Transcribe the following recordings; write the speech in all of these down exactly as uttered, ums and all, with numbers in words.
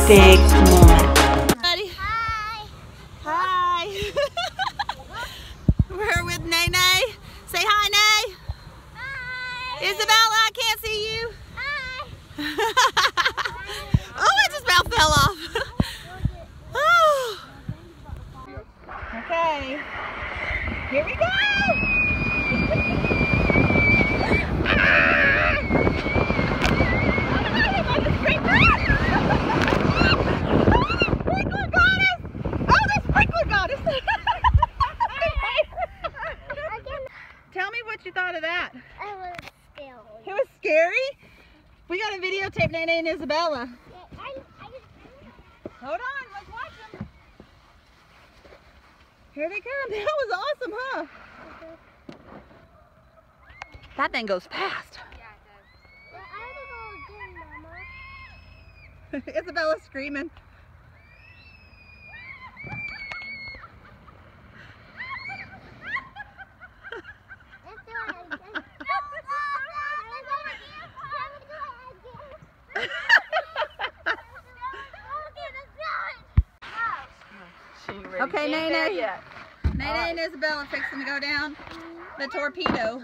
big moment. Hi. Hi. We're with Nene. Say hi, Nay. Hi. Isabella, I can't see you. Hi. Oh, it just about fell off. Oh. Okay. Here we go. Tell me what you thought of that. It was scary. It was scary? We got to videotape Nene and Isabella. Yeah, I, I just... Hold on, let's watch them. Here they come. That was awesome, huh? That thing goes fast. Yeah, it does. Well, I don't know again, Mama. Isabella's screaming. Okay, Nene. Nene and Isabella fixing to go down the torpedo.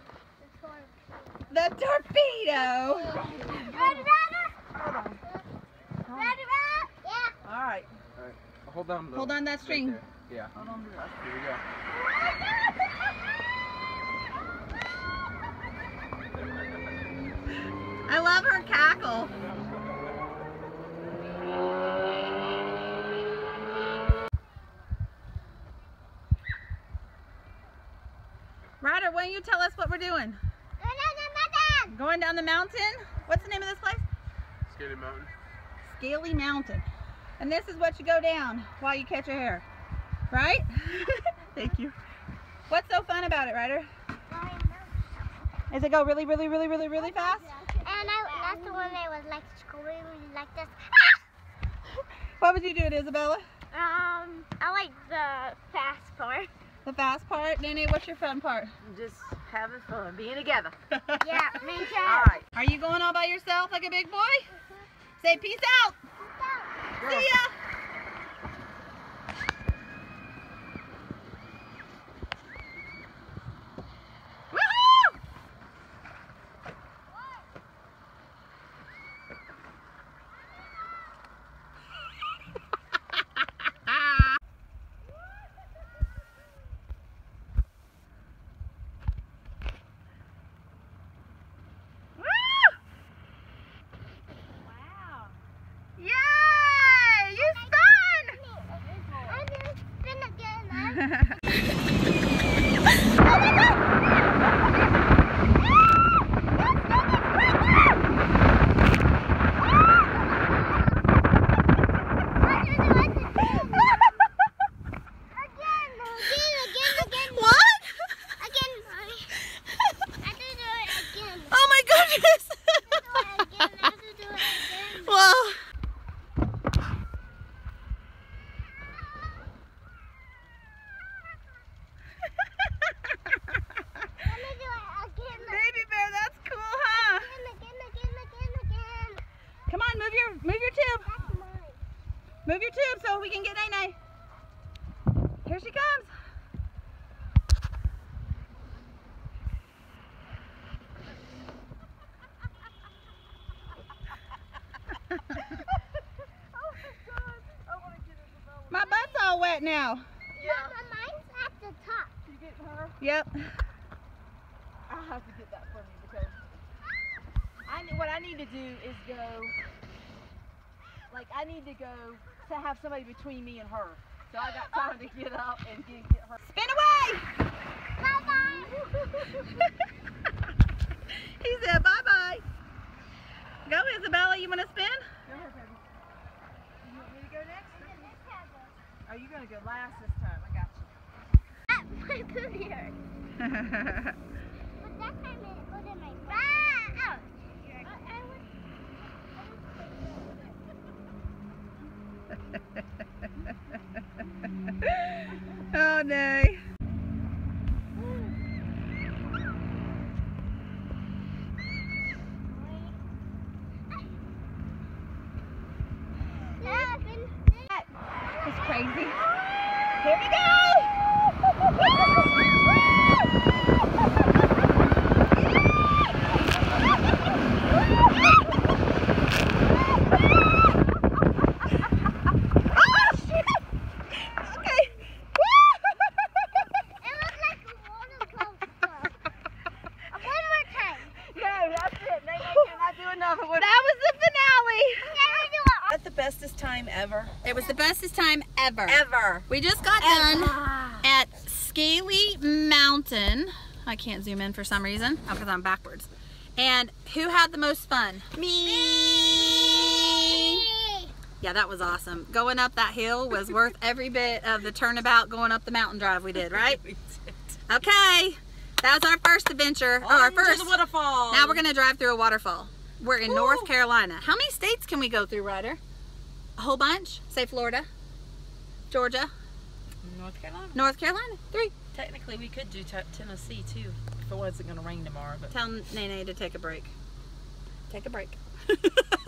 The torpedo. Ready, Ryder? Ready, Ryder? Yeah. All right. All right. Hold on. Though. Hold on that string. Right yeah. Hold on to that. Here we go. I love her cackle. Ryder, why don't you tell us what we're doing? Going down the mountain. What's the name of this place? Scaly Mountain. Scaly Mountain. And this is what you go down while you catch a hare. Right? Thank you. What's so fun about it, Ryder? Does it go really, really, really, really, really fast? And I, that's the one that was like screaming like this. What would you do, Isabella? Um, I like the fast part. The fast part? Nene, what's your fun part? Just having fun, being together. Yeah, me too. All right. Are you going all by yourself like a big boy? Mm-hmm. Say peace out. Peace out. See ya. Move your tube so we can get Nene. Here she comes. My butt's all wet now. Yeah. Mama, mine's at the top. You get her? Yep. I'll have to get that for me because I what I need to do is go. Like I need to go to have somebody between me and her. So I got time to get up and get, get her. Spin away! Bye-bye! He said bye-bye. Go, Isabella, you want to spin? Go ahead, baby. You want me to go next? Are you going to go last this time? I got you. My booty hurts. But that time it was in my butt. Ouch. Oh no. It's crazy. Here we go! Bestest time ever. It was the bestest time ever. Ever. We just got Ever. done at Scaly Mountain. I can't zoom in for some reason. Oh, because I'm backwards. And who had the most fun? Me. Yeah, that was awesome. Going up that hill was worth every bit of the turnabout going up the mountain drive we did, right? We did. Okay. That was our first adventure. Oh, our On to first. the waterfall. Now we're going to drive through a waterfall. We're in Ooh. North Carolina. How many states can we go through, Ryder? A whole bunch? Say Florida, Georgia, North Carolina. North Carolina. Three. Technically, we could do t Tennessee too if it wasn't going to rain tomorrow. But Tell Nene to take a break. Take a break.